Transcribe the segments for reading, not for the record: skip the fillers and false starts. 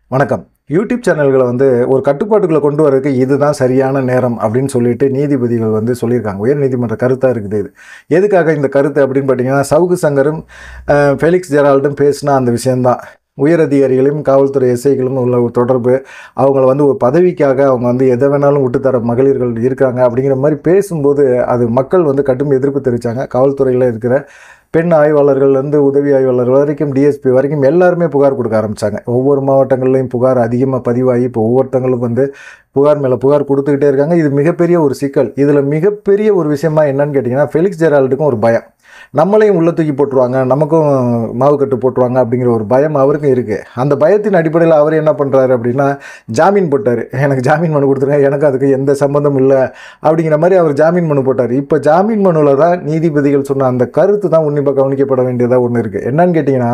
வணக்கம். யூடியூப் சேனல்களை வந்து ஒரு கட்டுப்பாட்டுக்குள்ள கொண்டு வரதுக்கு இதுதான் சரியான நேரம் அப்படின்னு சொல்லிட்டு நீதிபதிகள் வந்து சொல்லியிருக்காங்க. உயர்நீதிமன்ற கருத்தாக இருக்குது இது. எதுக்காக இந்த கருத்து அப்படின்னு பார்த்தீங்கன்னா, சவுக்கு சங்கரும் ஃபெலிக்ஸ் ஜெரால்டும் பேசினா அந்த விஷயம்தான். உயர் அதிகாரிகளையும் காவல்துறை எஸ்ஐகளும் உள்ள ஒரு தொடர்பு, அவங்கள வந்து ஒரு பதவிக்காக அவங்க வந்து எதை வேணாலும் விட்டுத்தர மகளிர்கள் இருக்காங்க அப்படிங்கிற மாதிரி பேசும்போது அது மக்கள் வந்து கடும் எதிர்ப்பு தெரிவித்தாங்க. காவல்துறையில் இருக்கிற பெண் ஆய்வாளர்கள்லேருந்து உதவி ஆய்வாளர்கள் வரைக்கும் டிஎஸ்பி வரைக்கும் எல்லாருமே புகார் கொடுக்க ஆரம்பித்தாங்க. ஒவ்வொரு மாவட்டங்கள்லையும் புகார் அதிகமாக பதிவாகி இப்போ ஒவ்வொருத்தங்களும் வந்து புகார் மேலே புகார் கொடுத்துக்கிட்டே இருக்காங்க. இது மிகப்பெரிய ஒரு சிக்கல். இதில் மிகப்பெரிய ஒரு விஷயமா என்னன்னு கேட்டிங்கன்னா, ஃபெலிக்ஸ் ஜெரால்டுக்கும் ஒரு பயம். நம்மளையும் உள்ள தூக்கி போட்டுருவாங்க, நமக்கும் மாவு கட்டு போட்டுருவாங்க அப்படிங்கிற ஒரு பயம் அவருக்கும் இருக்குது. அந்த பயத்தின் அடிப்படையில் அவர் என்ன பண்ணுறாரு அப்படின்னா, ஜாமீன் போட்டார். எனக்கு ஜாமீன் மனு கொடுத்துருங்க, எனக்கு அதுக்கு எந்த சம்மந்தமும் இல்லை அப்படிங்கிற மாதிரி அவர் ஜாமீன் மனு போட்டார். இப்போ ஜாமீன் மனுவில் தான் நீதிபதிகள் சொன்ன அந்த கருத்து தான் உன்னிப்பாக கவனிக்கப்பட வேண்டியதாக ஒன்று இருக்குது. என்னன்னு கேட்டிங்கன்னா,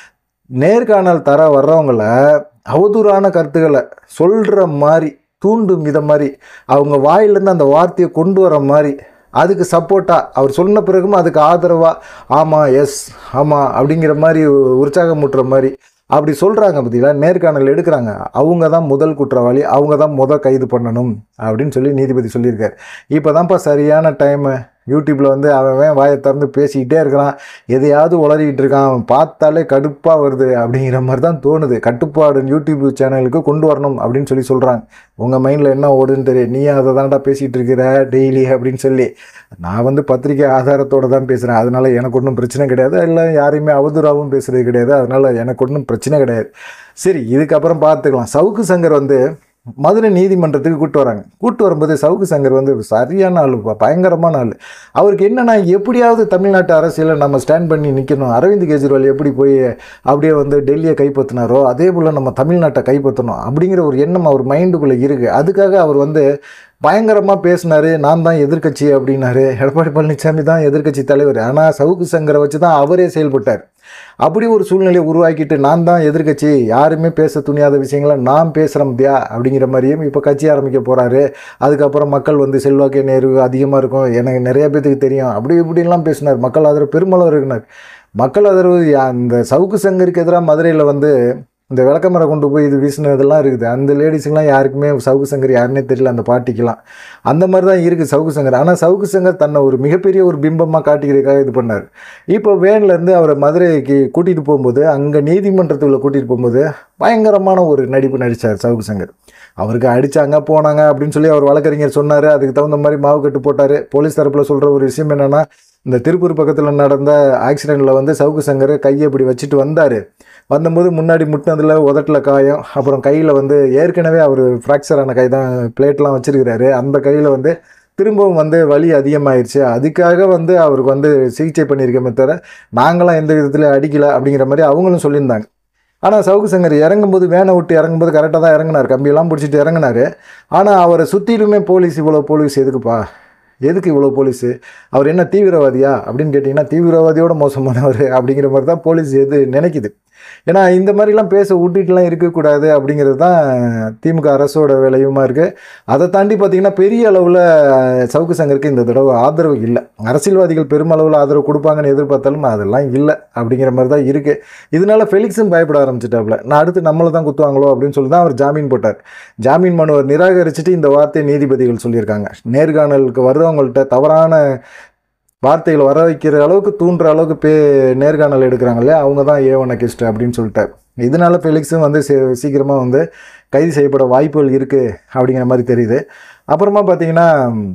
நேர்காணல் தர வர்றவங்கள அவதூறான கருத்துக்களை சொல்கிற மாதிரி, தூண்டும் வித மாதிரி, அவங்க வாயிலேருந்து அந்த வார்த்தையை கொண்டு வர மாதிரி, அதுக்கு சப்போர்ட்டாக அவர் சொன்ன பிறகும் அதுக்கு ஆதரவாக ஆமாம் எஸ் ஆமாம் அப்படிங்கிற மாதிரி உற்சாகமூட்டுற மாதிரி அப்படி சொல்கிறாங்க. பார்த்தீங்களா, நேர்காணல் எடுக்கிறாங்க. அவங்க தான் முதல் குற்றவாளி, அவங்க தான் கைது பண்ணணும் அப்படின்னு சொல்லி நீதிபதி சொல்லியிருக்காரு. இப்போ தான்ப்பா சரியான டைமு. யூடியூப்பில் வந்து அவன் வாயை திறந்து பேசிக்கிட்டே இருக்கிறான், எதையாவது உளறிக்கிட்டு இருக்கான், அவன் பார்த்தாலே கடுப்பாக வருது அப்படிங்கிற மாதிரி தான் தோணுது. கட்டுப்பாடு யூடியூப் சேனலுக்கு கொண்டு வரணும் அப்படின்னு சொல்லி சொல்கிறாங்க. உங்கள் மைண்டில் என்ன ஓடுன்னு தெரியும், நீ அதை தான்டா பேசிகிட்டு இருக்கிற டெய்லி அப்படின்னு சொல்லி. நான் வந்து பத்திரிக்கை ஆதாரத்தோடு தான் பேசுகிறேன், அதனால் எனக்கு ஒன்றும் பிரச்சனை கிடையாது. இல்லை யாரையுமே அவதூறாகவும் பேசுகிறது கிடையாது, அதனால் எனக்கு ஒன்றும் பிரச்சனை கிடையாது. சரி, இதுக்கப்புறம் பார்த்துக்கலாம். சவுக்கு சங்கர் வந்து மதுரை நீதிமன்றத்துக்கு கூட்டு வரும்போது சவுக்கு சங்கர் வந்து சரியான ஆள், பயங்கரமான ஆள். அவருக்கு என்னென்னா, எப்படியாவது தமிழ்நாட்டு அரசியலில் நம்ம ஸ்டாண்ட் பண்ணி நிற்கணும். அரவிந்த் கெஜ்ரிவால் எப்படி போய் அப்படியே வந்து டெல்லியை கைப்பற்றினாரோ அதே போல் நம்ம தமிழ்நாட்டை கைப்பற்றணும் அப்படிங்கிற ஒரு எண்ணம் அவர் மைண்டுக்குள்ளே இருக்குது. அதுக்காக அவர் வந்து பயங்கரமாக பேசினார். நான் தான் எதிர்க்கட்சி அப்படின்னாரு. எடப்பாடி பழனிசாமி தான் எதிர்க்கட்சி தலைவர், ஆனால் சவுக்கு சங்கரை வச்சு தான் அவரே செயல்பட்டார். அப்படி ஒரு சூழ்நிலையை உருவாக்கிட்டு நான் தான் எதிர்க்கட்சி, யாருமே பேச துணியாத விஷயங்களை நான் பேசுகிறேன் தியா அப்படிங்கிற மாதிரியும் இப்போ கட்சி ஆரம்பிக்க போகிறாரு. அதுக்கப்புறம் மக்கள் வந்து செல்வாக்கு நேர்வு அதிகமாக இருக்கும், எனக்கு நிறைய பேத்துக்கு தெரியும், அப்படி இப்படின்லாம் பேசினார். மக்கள் ஆதரவு பெருமளவு இருக்கிறார். மக்கள் ஆதரவு அந்த சவுக்கு சங்கருக்கு எதிராக மதுரையில் வந்து இந்த விளக்கமரை கொண்டு போய் இது வீசினதெல்லாம் இருக்குது. அந்த லேடிஸுங்கெலாம் யாருக்குமே சவுக்கு சங்கர் யாருன்னே தெரியல, அந்த பாட்டிக்கெலாம். அந்த மாதிரி தான் இருக்குது சவுக்கு சங்கர். ஆனால் சவுக்கு சங்கர் தன்னை ஒரு மிகப்பெரிய ஒரு பிம்பமாக காட்டிக்கிறதுக்காக இது பண்ணார். இப்போ வேன்லேருந்து அவரை மதுரைக்கு கூட்டிகிட்டு போகும்போது, அங்கே நீதிமன்றத்துக்குள்ளே கூட்டிகிட்டு போகும்போது பயங்கரமான ஒரு நடிப்பு நடித்தார் சவுக்கு சங்கர். அவருக்கு அடித்தாங்க போனாங்க அப்படின்னு சொல்லி அவர் வழக்கறிஞர் சொன்னார். அதுக்கு தகுந்த மாதிரி மாவு கட்டு போட்டார். போலீஸ் தரப்பில் சொல்கிற ஒரு விஷயம் என்னென்னா, இந்த திருப்பூர் பக்கத்தில் நடந்த ஆக்சிடெண்ட்டில் வந்து சவுக்கு சங்கர் கையை இப்படி வச்சுட்டு வந்தபோது முன்னாடி முட்டினதில் உதட்டில் காயம், அப்புறம் கையில் வந்து ஏற்கனவே அவர் ஃப்ராக்சரான கை தான், பிளேட்லாம் வச்சுருக்கிறாரு. அந்த கையில் வந்து திரும்பவும் வந்து வலி அதிகமாகிடுச்சு. அதுக்காக வந்து அவருக்கு வந்து சிகிச்சை பண்ணியிருக்கமே தவிர நாங்களாம் எந்த விதத்தில் அடிக்கலை அப்படிங்கிற மாதிரி அவங்களும் சொல்லியிருந்தாங்க. ஆனால் சவுக்கு சங்கர் இறங்கும்போது, வேனை விட்டு இறங்கும்போது கரெக்டாக தான் இறங்கினார், கம்பியெல்லாம் பிடிச்சிட்டு இறங்கினார். ஆனால் அவரை சுற்றிலுமே போலீஸ், இவ்வளோ போலீஸ் எதுக்குப்பா, எதுக்கு இவ்வளோ போலீஸு, அவர் என்ன தீவிரவாதியா அப்படின்னு கேட்டிங்கன்னா, தீவிரவாதியோட மோசமானவர் அப்படிங்கிற மாதிரி தான் போலீஸ் நினைக்குது. ஏன்னா இந்த மாதிரிலாம் பேச விட்டுட்டுலாம் இருக்கக்கூடாது அப்படிங்கிறது தான் திமுக அரசோட வேலையுமா இருக்குது. அதை தாண்டி பார்த்திங்கன்னா, பெரிய அளவில் சவுக்கு சங்கருக்கு இந்த தடவை ஆதரவு இல்லை. அரசியல்வாதிகள் பெருமளவில் ஆதரவு கொடுப்பாங்கன்னு எதிர்பார்த்தாலும் அதெல்லாம் இல்லை அப்படிங்கிற மாதிரி தான் இருக்குது. இதனால ஃபெலிக்ஸும் பயப்பட ஆரம்பிச்சிட்டாப்புல, நான் அடுத்து நம்மளை தான் குத்துவாங்களோ அப்படின்னு சொல்லி தான் அவர் ஜாமீன் போட்டார். ஜாமீன் மனுவை நிராகரிச்சுட்டு இந்த வார்த்தையை நீதிபதிகள் சொல்லியிருக்காங்க. நேர்காணலுக்கு வர்றவங்கள்ட்ட தவறான வார்த்தைகள் வர வைக்கிற அளவுக்கு, தூண்டுற அளவுக்கு நேர்காணல் எடுக்கிறாங்க இல்லையா, அவங்க தான் A1 அக்யூஸ்ட் அப்படின்னு சொல்லிட்டார். இதனால ஃபெலிக்ஸும் வந்து சீக்கிரமாக வந்து கைது செய்யப்பட வாய்ப்புகள் இருக்குது அப்படிங்கிற மாதிரி தெரியுது. அப்புறமா பார்த்தீங்கன்னா,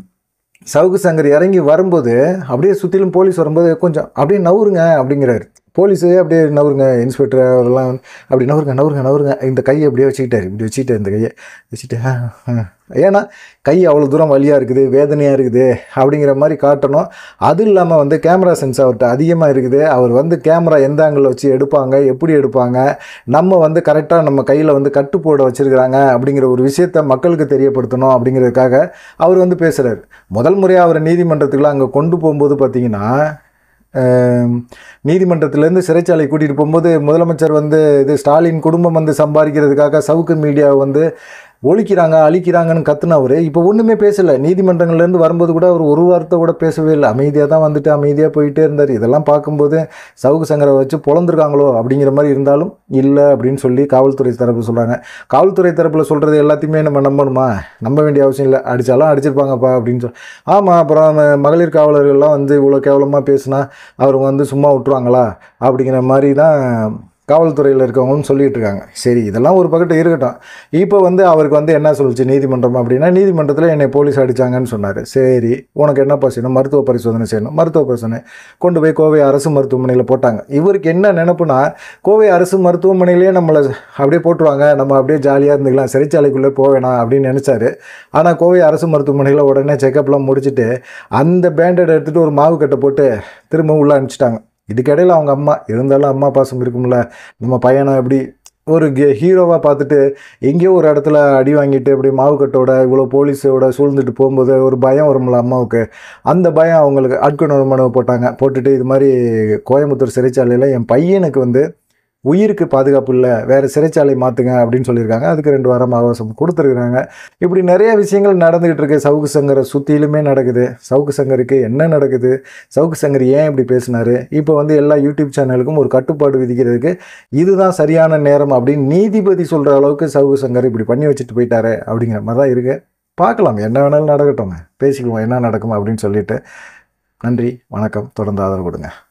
சவுக்கு சங்கர் இறங்கி வரும்போது அப்படியே சுற்றிலும் போலீஸ் வரும்போது கொஞ்சம் அப்படியே நவுருங்க அப்படிங்கிறாரு. போலீஸு அப்படியே நவருங்க, இன்ஸ்பெக்டர் அவரெல்லாம் அப்படி நவருங்க இந்த கையை அப்படியே வச்சுக்கிட்டாரு, இப்படி வச்சுக்கிட்டார், இந்த கையை வச்சுட்டு ஏன்னா கை அவ்வளோ தூரம் வலியாக இருக்குது, வேதனையாக இருக்குது அப்படிங்கிற மாதிரி காட்டணும். அது இல்லாமல் வந்து கேமரா சென்ஸ் அவர்கிட்ட அதிகமாக இருக்குது. அவர் வந்து கேமரா எந்த ஆங்கிளில் வச்சு எடுப்பாங்க, எப்படி எடுப்பாங்க, நம்ம வந்து கரெக்டாக நம்ம கையில் வந்து கட்டு போட வச்சுருக்கிறாங்க அப்படிங்கிற ஒரு விஷயத்தை மக்களுக்கு தெரியப்படுத்தணும் அப்படிங்கிறதுக்காக அவர் வந்து பேசுகிறார். முதல் முறையாக அவரை நீதிமன்றத்துக்குள்ள அங்கே கொண்டு போகும்போது பார்த்திங்கன்னா, நீதிமன்றத்திலேருந்து சிறைச்சாலை கூட்டிகிட்டு போகும்போது முதலமைச்சர் வந்து இது ஸ்டாலின் குடும்பம் வந்து சம்பாதிக்கிறதுக்காக சவுக்கு மீடியாவை வந்து ஒழிக்கிறாங்க அழிக்கிறாங்கன்னு கத்துனவர் இப்போ ஒன்றுமே பேசலை. நீதிமன்றங்கள்லேருந்து வரும்போது கூட அவர் ஒரு வார்த்தை கூட பேசவே இல்லை. அமைதியாக தான் வந்துட்டு அமைதியாக போயிட்டே இருந்தார். இதெல்லாம் பார்க்கும்போது சவுக்கு சங்கரை வச்சு பொழந்திருக்காங்களோ அப்படிங்கிற மாதிரி இருந்தாலும் இல்லை அப்படின்னு சொல்லி காவல்துறை தரப்பு சொல்கிறாங்க. காவல்துறை தரப்பில் சொல்கிறது எல்லாத்தையுமே நம்ம நம்பணுமா? நம்ப வேண்டிய அவசியம் இல்லை. அடித்தாலும் அடிச்சிருப்பாங்கப்பா அப்படின்னு சொல்லி. ஆமாம், அப்புறம் மகளிர் காவலர்கள்லாம் வந்து இவ்வளோ கேவலமாக பேசுனா அவர் வந்து சும்மா விட்டுருவாங்களா அப்படிங்கிற மாதிரி தான் காவல்துறையில் இருக்கவங்களும் சொல்லிகிட்டு இருக்காங்க. சரி, இதெல்லாம் ஒரு பக்கத்து இருக்கட்டும். இப்போ வந்து அவருக்கு வந்து என்ன சொல்லிச்சு நீதிமன்றம் அப்படின்னா, நீதிமன்றத்தில் என்னை போலீஸ் அடித்தாங்கன்னு சொன்னார். சரி, உனக்கு என்னப்பா செய்யணும்? மருத்துவ பரிசோதனை செய்யணும். மருத்துவ பரிசோதனை கொண்டு போய் கோவை அரசு மருத்துவமனையில் போட்டாங்க. இவருக்கு என்ன நினைப்புனா, கோவை அரசு மருத்துவமனையிலேயே நம்மளை அப்படியே போட்டுருவாங்க, நம்ம அப்படியே ஜாலியாக இருந்துக்கலாம், சிறைச்சாலைக்குள்ளே போவேணாம் அப்படின்னு நினச்சாரு. ஆனால் கோவை அரசு மருத்துவமனையில் உடனே செக்கப்லாம் முடிச்சுட்டு அந்த பேண்டட் எடுத்துகிட்டு ஒரு மாவு கட்டை போட்டு திரும்ப உள்ளே அனுப்பிச்சிட்டாங்க. இதுக்கிடையில் அவங்க அம்மா இருந்தாலும் அம்மா பாசம் இருக்கும்ல, நம்ம பையனை எப்படி ஒரு ஹீரோவாக பார்த்துட்டு எங்கேயோ ஒரு இடத்துல அடி வாங்கிட்டு அப்படி மாவுக்கட்டோட இவ்வளோ போலீஸோட சூழ்ந்துட்டு போகும்போது ஒரு பயம் வரும்ல அம்மாவுக்கு. அந்த பயம் அவங்களுக்கு ஆட்கொணர்வு மனு போட்டாங்க. போட்டுட்டு இது மாதிரி கோயம்புத்தூர் சிறைச்சாலையில் என் பையனுக்கு வந்து உயிருக்கு பாதுகாப்பு இல்லை, வேறு சிறைச்சாலை மாற்றுங்க அப்படின்னு சொல்லியிருக்காங்க. அதுக்கு 2 வாரம் அவகாசம் கொடுத்துருக்குறாங்க. இப்படி நிறைய விஷயங்கள் நடந்துக்கிட்டு இருக்கு. சவுக்கு சங்கரை சுற்றிலுமே நடக்குது. சவுக்கு சங்கருக்கு என்ன நடக்குது? சவுக்கு சங்கர் ஏன் இப்படி பேசினார்? இப்போ வந்து எல்லா யூடியூப் சேனலுக்கும் ஒரு கட்டுப்பாடு விதிக்கிறதுக்கு இதுதான் சரியான நேரம் அப்படின்னு நீதிபதி சொல்கிற அளவுக்கு சவுக்கு சங்கர் இப்படி பண்ணி வச்சுட்டு போயிட்டாரு அப்படிங்கிற மாதிரி தான் இருக்குது. பார்க்கலாம், என்ன வேணாலும் நடக்கட்டும், பேசிக்குவோம் என்ன நடக்கும் அப்படின்னு சொல்லிட்டு. நன்றி, வணக்கம். தொடர்ந்து ஆதரவு கொடுங்க.